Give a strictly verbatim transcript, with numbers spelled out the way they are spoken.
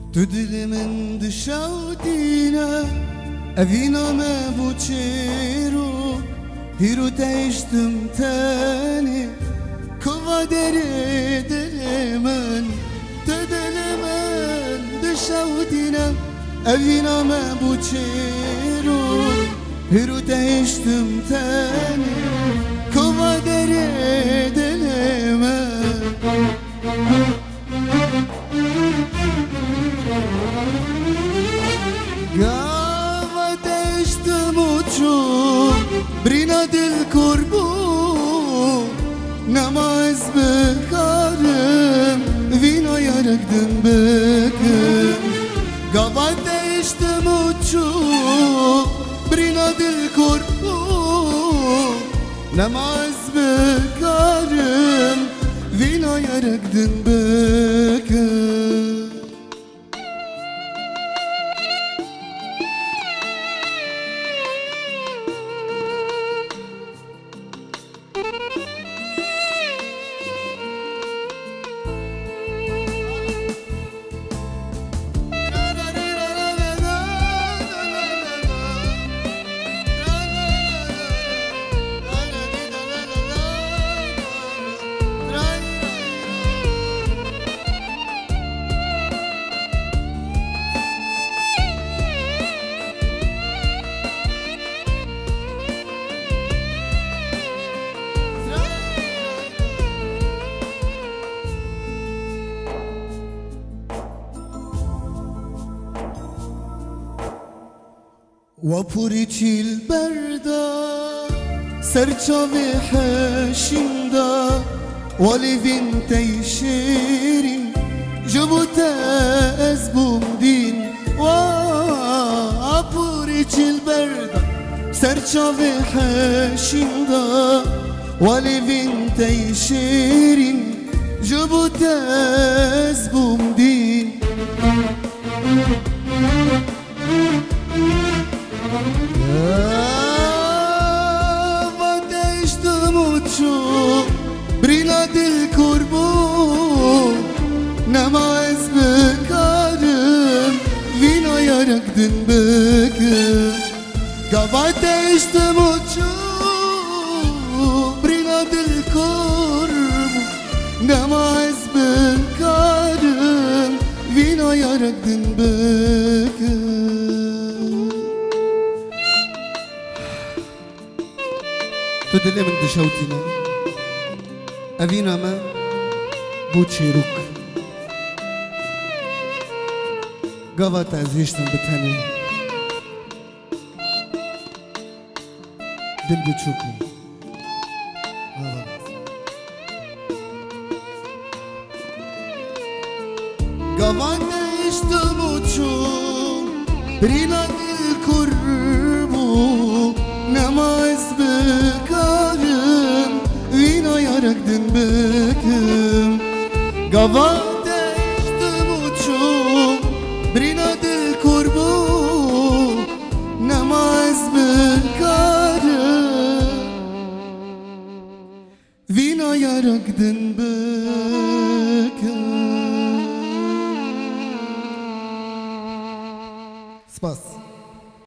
تو دل من دشاودینا اوینا ما بوچیرو هیرو تشتم تانی کوا دری دل من تو دل من دشاودینا اوینا ما بوچیرو هیرو تشتم تانی کوا دری دل من قاعد اشتموتشو برينا دل كربو نماز بكارم فينا يارك دم بكم قاعد اشتموتشو برينا دل كربو نماز بكارم فينا يارك دم بكم وپوری چیل بردا سرچاوی حشیندا ولی وین تیشیرین جبوتا از بومدین وپوری چیل بردا سرچاوی حشیندا ولی وین تیشیرین جبوتا از بومدین قاعد اشتموتشو برينا دل كربو نماز بكارم فينا يارك دن بكم قاعد اشتموتشو برينا دل كربو نماز بكارم فينا يارك دن بكم تو دل من دشاوتینا اوینا ما بوچیروک گاوا تعزیشتم بتنی دل بچوکو گاوا تعزیشتم بچو برینا دل کربو نماز بكارم وينا يارك دن بكم قاعد اشتموتشو برينا دل كربو نماز بكارم وينا يارك دن بكم سپاس